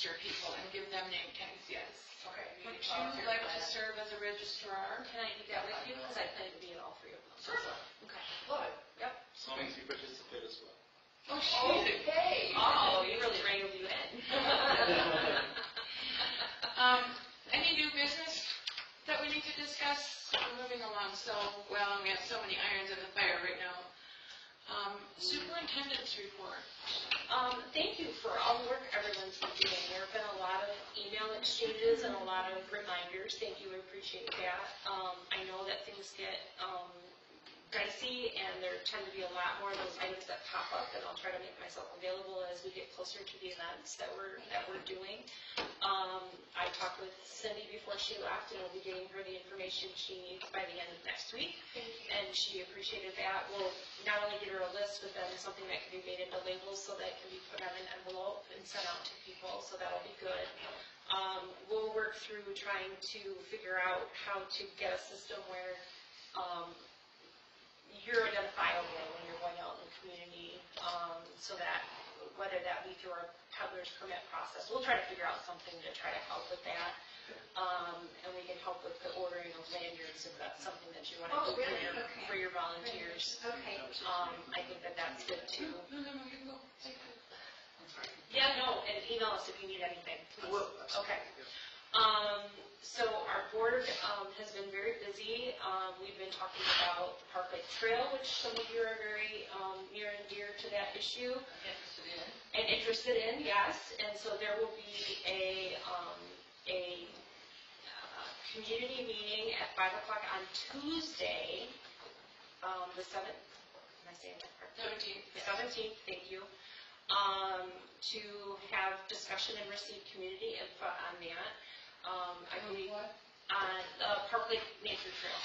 register people and give them name tags, yes. Okay. Would you like to serve as a registrar? Can I do that with you? Because I plan to be at all three of them. Sure. Okay. Good. Yep. As long as you participate as well. Oh, shoot. Okay. Oh, you really wrangled you in. Any new business that we need to discuss? We're moving along so well, and we have so many irons in the fire right now. Superintendent's report. Thank you for all the work everyone's been doing. There have been a lot of email exchanges and a lot of reminders. Thank you, I appreciate that. I know that things get dicey, and there tend to be a lot more of those items that pop up, and I'll try to make myself available as we get closer to the events that we're doing. I talked with Cindy before she left, and we'll be getting her the information she needs by the end of next week, and she appreciated that. We'll not only get her a list, but then something that can be made into labels so that it can be put on an envelope and sent out to people, so that'll be good. We'll work through trying to figure out how to get a system where you're identifiable when you're going out in the community, so that whether that be through our peddler's permit process, we'll try to figure out something to try to help with that. And we can help with the ordering of lanyards if that's something that you want to do for your volunteers. Okay. I think that that's good too. No, you can go. Yeah, no, and email us if you need anything. Okay. So our board has been very busy. We've been talking about the Park Lake Trail, which some of you are very near and dear to that issue. Interested in, yes. And so there will be a community meeting at 5 o'clock on Tuesday, the 7th. Am I saying that correctly? 17th. The 17th, thank you. To have discussion and receive community input on that. I believe on Park Lake Nature Trail.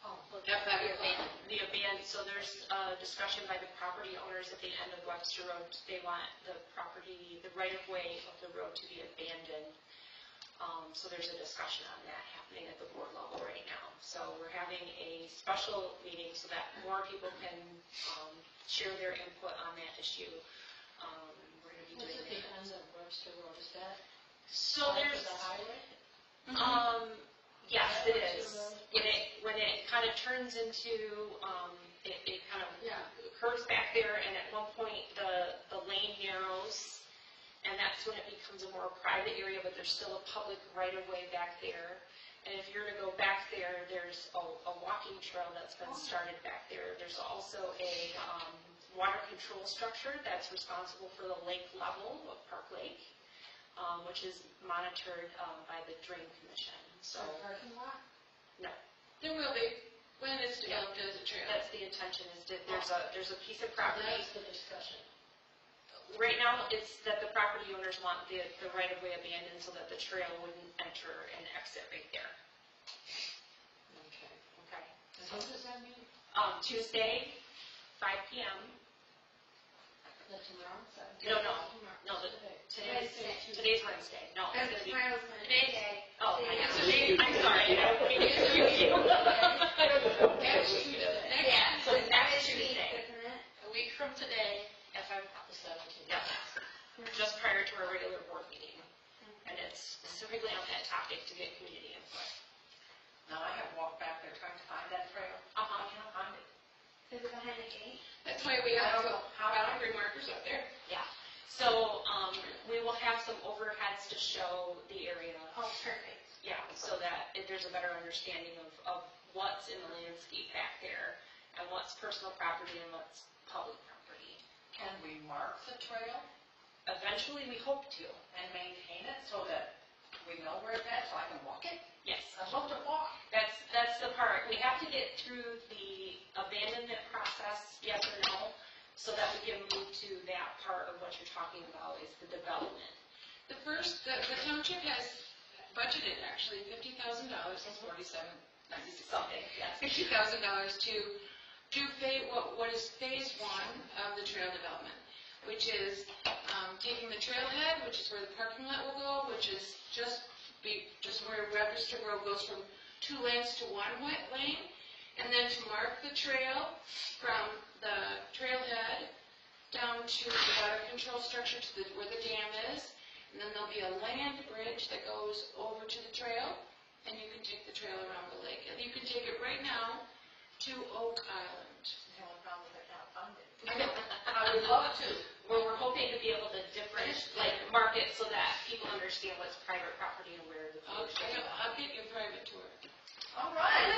The abandoned, so there's a discussion by the property owners at the end of Webster Road. They want the property, the right-of-way of the road to be abandoned. So there's a discussion on that happening at the board level right now. So we're having a special meeting so that more people can share their input on that issue. We're going to be What's doing at the end of Webster Road, is that So there's, the highway? yes, it is. When it kind of turns into, it kind of curves back there, and at one point the lane narrows, and that's when it becomes a more private area, but there's still a public right-of-way back there. And if you're to go back there, there's a walking trail that's been started back there. There's also a water control structure that's responsible for the lake level of Park Lake, which is monitored by the Drain Commission. So Parking lot? no, There will be, when it's developed as a trail. that's the intention. Is that there's a piece of property. That's the discussion. Right now, it's that the property owners want the right-of-way abandoned so that the trail wouldn't enter and exit right there. Okay. Okay. And when does that mean? Tuesday, 5 p.m. That's tomorrow? No, today's Wednesday. No, it's gonna be. Tomorrow's Monday. Oh, Yeah. I'm sorry. That's Tuesday. Yeah, So that next is week, Tuesday. isn't it? A week from today, at 5 o'clock. The 17th. Yes. Just prior to our regular board meeting. And it's specifically on that topic to get community input. Now, I have walked back there trying to find that trail. I can't find it. Is it behind the gate? That's why we have boundary markers up there. Yeah. So, we will have some overheads to show the area. Oh, perfect. Yeah, so that there's a better understanding of what's in the landscape back there, and what's personal property and what's public property. Can we mark the trail Eventually, we hope to. and maintain it so that we know where it's at, so I can walk it? Yes. I love to walk. That's the part. We have to get through the abandonment process, yes or no, so that we can move to that part of what you're talking about, is the development. The township has budgeted actually $50,000, that's 47, Something, yes. $50,000 to do what is phase one of the trail development, which is taking the trailhead, which is where the parking lot will go, which is just where Webster Road goes from 2 lanes to 1 lane, and then to mark the trail from the trailhead down to the water control structure to where the dam is, And then there'll be a land bridge that goes over to the trail, and you can take the trail around the lake. And you can take it right now to Oak Island. The only problem is they're not funded. I would love to. We're hoping to be able to mark it so that people understand what's private property and where the I'll fields get you a private tour. All right.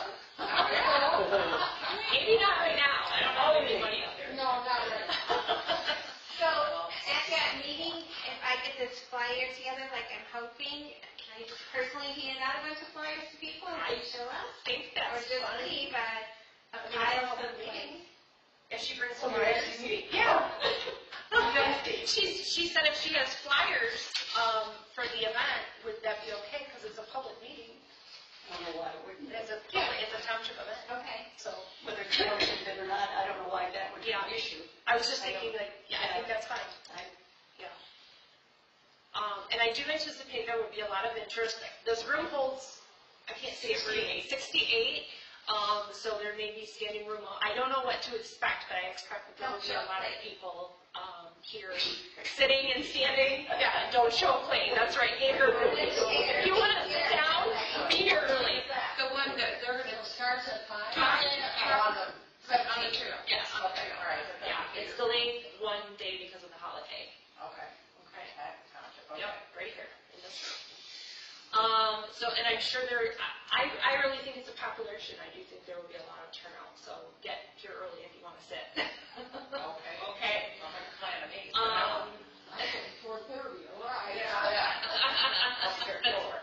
Maybe not right now. I don't have any money out there. No, not right. So at that meeting, if I get this flyer together like I'm hoping, can I just personally hand out a bunch of flyers to people and they show up? I think Or that's just funny. leave a pile of things? If she brings Oh, flyers. yeah. Yeah. She said if she has flyers for the event, would that be okay? Because it's a public meeting. I don't know why it wouldn't. It's a township event. Okay. So, Whether it's funded or not, I don't know why that would be an issue. I was just thinking like, I think that's fine. Yeah. And I do anticipate there would be a lot of interest. This room holds, I can't say it really, 68. So there may be standing room. I don't know what to expect, but I expect that there will be a lot of people here sitting and standing. Yeah, don't show up late. That's right. Get here early. If you want to sit down, be here early. The one that they're going to Starts at 5? on the trail. Yes. Okay, all right. Yeah, it's delayed one day because of the holiday. Okay. Okay. At Township, okay. Yep, right here in this room. And I'm sure I really think it's a popular issue, and I do think there will be a lot of turnout, so get here early if you want to sit. Okay. Okay. I'll make a plan of eight. I think 4:30, all right. Yeah. Upstairs door.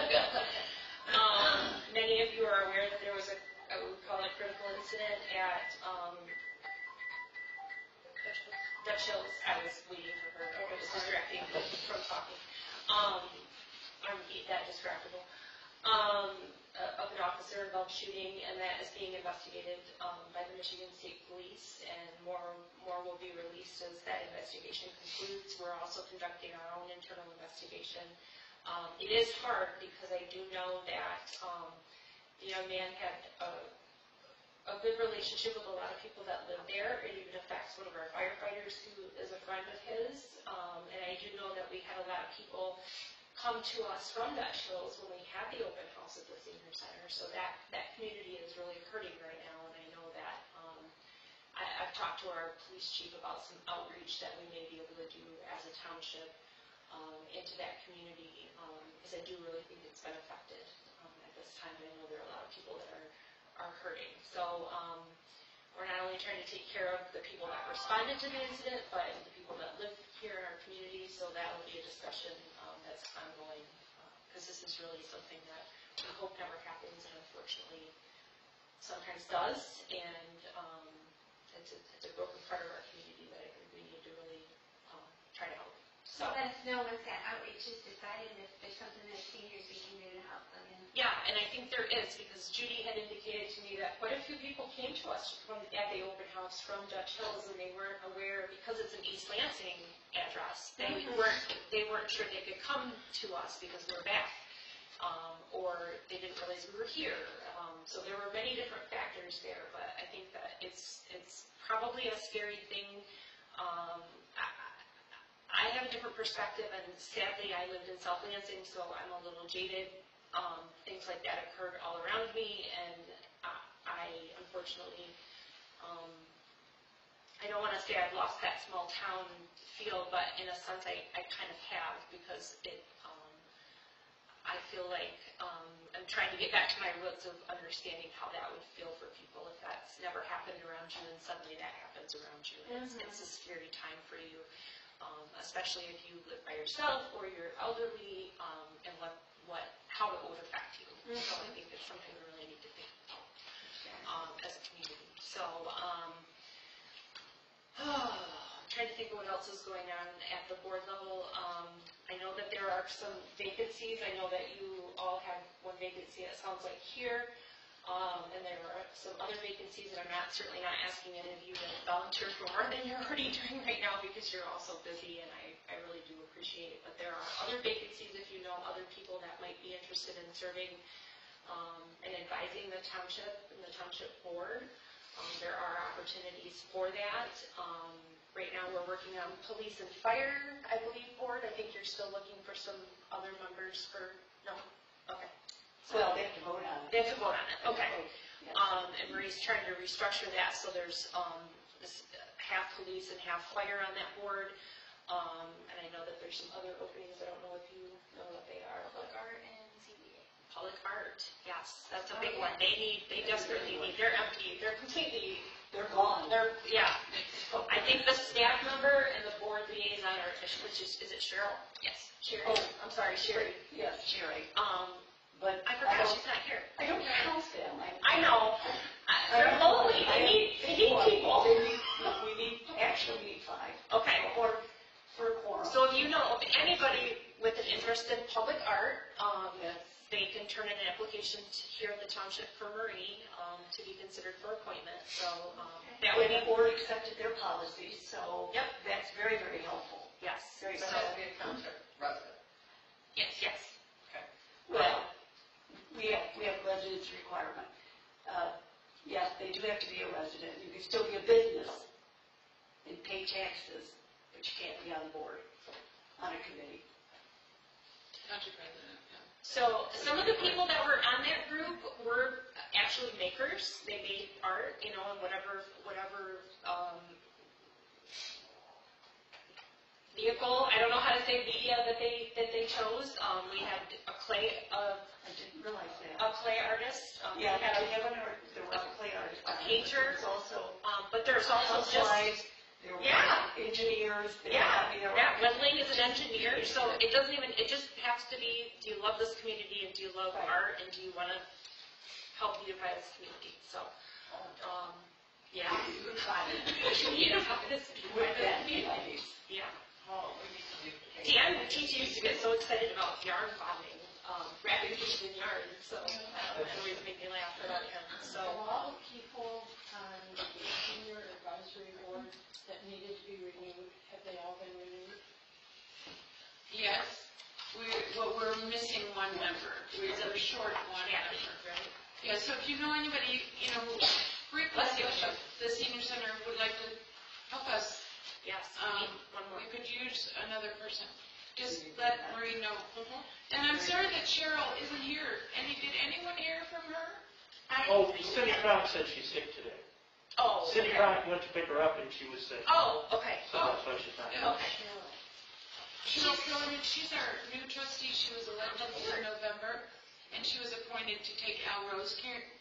Many of you are aware that there was we call it a critical incident at Dutch Hills. I was waiting for her. It was distracting from talking. I'm that distractible. Of an officer involved shooting, and that is being investigated by the Michigan State Police, and more will be released as that investigation concludes. We're also conducting our own internal investigation. It is hard because I do know that the young man had a good relationship with a lot of people that live there. It even affects one of our firefighters who is a friend of his. And I do know that we had a lot of people come to us from Dutch Hills when we had the open house at the senior center. So that community is really hurting right now, and I know that I've talked to our police chief about some outreach that we may be able to do as a township into that community, because I do really think it's been affected at this time. I know there are a lot of people that are hurting. So we're not only trying to take care of the people that responded to the incident, but the people that live here in our community. So that will be a discussion that's ongoing, because this is really something that we hope never happens, and unfortunately sometimes does. And it's a broken part of our community that I think we need to really try to help. So let us know once that outreach is decided, if there's something that seniors we can do to help them. Yeah, and I think there is, because Judy had indicated to me that quite a few people came to us at the open house from Dutch Hills, and they weren't aware, because it's an East Lansing address, they weren't sure they could come to us because we're back, or they didn't realize we were here. So there were many different factors there, but I think that it's probably a scary thing. I have a different perspective, and sadly I lived in South Lansing, so I'm a little jaded. Things like that occurred all around me, and I unfortunately, I don't want to say I've lost that small town feel, but in a sense I kind of have, because I feel like I'm trying to get back to my roots of understanding how that would feel for people if that's never happened around you, and suddenly that happens around you. And it's a scary time for you, especially if you live by yourself or you're elderly, and how it would affect you. So I think it's something we really need to think about as a community. So I'm trying to think of what else is going on at the board level. I know that there are some vacancies. I know that you all have one vacancy, it sounds like, here. And there are some other vacancies, and I'm certainly not asking any of you to volunteer for more than you're already doing right now, because you're all so busy, and I really do appreciate it. But there are other vacancies, if you know other people that might be interested in serving and advising the township and the township board. There are opportunities for that. Right now, we're working on police and fire, I believe, board. I think you're still looking for some other members for, no? Okay. Well, they have to vote on it. They have to vote on it, okay. Yes. And Marie's trying to restructure that, so there's this half police and half fire on that board. And I know that there's some other openings, I don't know if you know what they are. Public art and CBA. Public art, yes, that's a big one. They desperately need, they're empty, they're completely, They're gone. yeah. I think the staff member and the board liaison are, which is it Cheryl? Yes. Sherry? Oh. I'm sorry, Sherry. Yes, Sherry. But I forgot she's not here. I don't count them. I know. They're lonely, they need people. We actually need 5. Okay. For a quorum. So if you know of anybody with an interest in public art, Yes. they can turn in an application here at the township for Marie to be considered for appointment. So that would be, The board accepted their policies, so Yep. that's very, very helpful. yes. Very So So, that would be a township resident. yes. Well, we have residence requirement. Yes, they do have to be a resident. You can still be a business and pay taxes, but you can't be on the board, on a committee. Country president, yeah. So some of the people that were on that group were actually makers. They made art, and whatever vehicle, I don't know how to say media that they chose. We had a clay I didn't realize that. artist. We Yeah, had I haven't heard, there was a clay artist. a painter. There's also But there's also just housewives, there were Yeah. engineers. there were- Yeah, I mean, there were- yeah, Wendling is an engineer, so it doesn't even, it just has to be, do you love this community and do you love Right. art and do you want to help beautify this community? So, yeah. Beautify this With that, community. Yeah. Oh, we need to do. Dan, teacher used to get so excited about yarn bonding, wrapping things in yarn, so it always made me laugh about him, A so. lot of people on the senior advisory board that needed to be renewed, have they all been renewed? Yes, we're missing one member. We're short one member. Right? Yeah, so if you know anybody, who briefly the senior center would like to help us, Yes, one more. we could use another person. Just let Marie know. And I'm sorry that Cheryl isn't here. Did anyone hear from her? Oh, Cindy Crock said she's sick today. Oh, Cindy okay. Crock went to pick her up and she was sick. Oh, okay. So that's why she's not here. Okay. Cheryl Cronin, she's our new trustee. She was elected in November, and she was appointed to take Al Rose.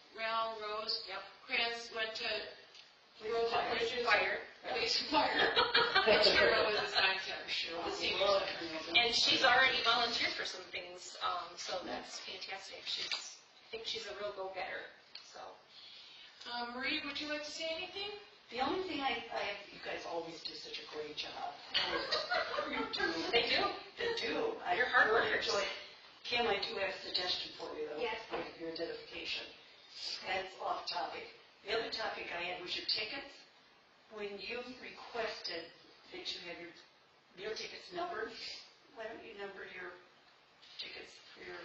Yep. Krantz went to Roads and Bridges. Fire. Police and Fire. And Cheryl was assigned to the senior center. And she's already volunteered for some things, so that's fantastic. I think she's a real go-getter, so. Marie, would you like to say anything? The only thing you guys always do such a great job. You do. They do. They do. You're hard really workers. enjoy it. Kim, I do have a suggestion for you, though. Yes. For your identification. And it's off topic. The other topic I had was your tickets. When you requested that you have your meal tickets numbered, why don't you number your tickets for your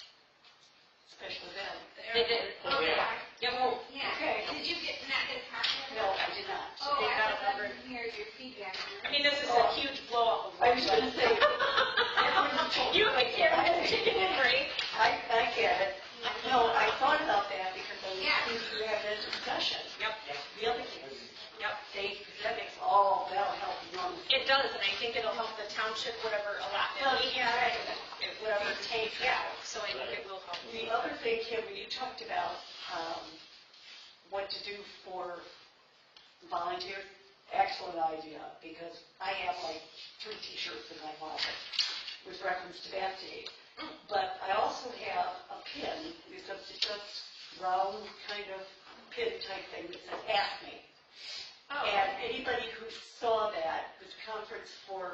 special event? They did. Oh, yeah. Yep. Yeah. Okay. Did you not get a copy of it? No, I did not. Oh, They got I it covered. didn't hear your feedback. I mean, this is a huge blow up. I was going to say, You have a camera, right? I get it. No, I thought about that because I was Yeah. thinking you have this discussion. Yep. The other thing is, Yep. that makes all, that'll help enormously. It does, and I think it'll help the township, whatever allotment we have, whatever it takes, yeah, so I think it will help. The other thing, Kim, when you talked about what to do for volunteers, excellent idea, because I have like 3 T-shirts in my closet with reference to that day. But I also have a pin, it's a round kind of pin type thing that says, "Ask me." Oh, And anybody who saw that, it was a conference for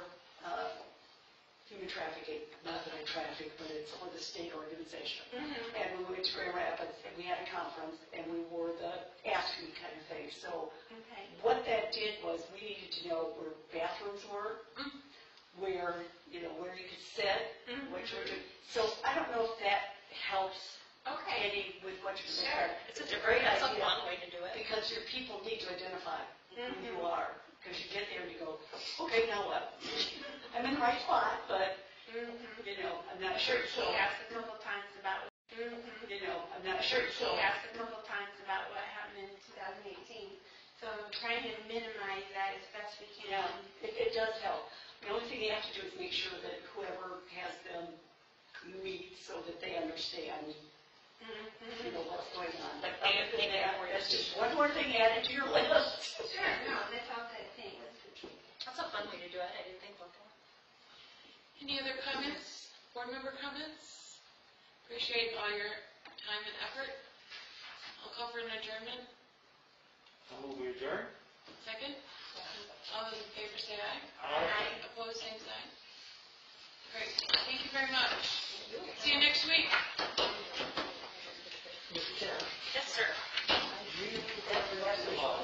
human trafficking, not that I traffic, but it's for the state organization. And we went to Grand Rapids, and we had a conference, and we wore the Ask Me kind of thing. So Okay. what that did was we needed to know where bathrooms were, where you could sit, what you were doing. So I don't know if that helps Okay. any with what what you're saying. It's a great different, it's a idea. fun way to do it. Because your people need to identify who you Mhm. are. Because you get there and you go, okay, now what? I'm in the right spot, but, Mhm. you know, I'm not sure. He So, asked a couple times about, you know, I'm not sure. he So, asked a couple times about what happened in 2018. So I'm trying to minimize that as best we can. yeah, it does help. The only thing you have to do is make sure that whoever has them meet so that they understand, you know, what's going on. But other than that, that's just one more thing added to your list. Sure, no, that's all good, thanks. That's a fun way to do it, I didn't think about that. Any other comments? Board member comments? Appreciate all your time and effort. I'll call for an adjournment. I'll move we adjourn. Second? All those in favor say aye. Aye. Opposed, same sign. Great, thank you very much. See you next week. Yes, sir.